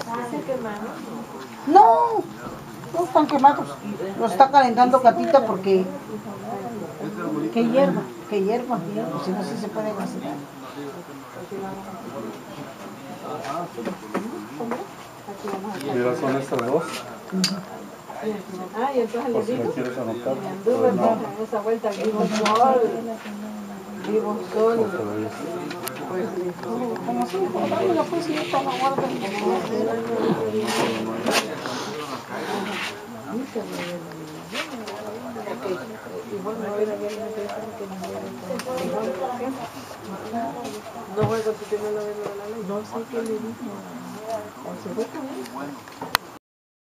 ¿Se quemaron? No, no están quemados. Los está calentando Catita porque que hierva, si no sí se pueden hacer. Mira, son estas dos. Ah, y entonces Por le si digo. lo quieres anotar. Me anduve en esa vuelta, vivo sol. Pues como si dámelo pues si yo te lo guardo. no voy a continuar la ley. No sé qué le dijo.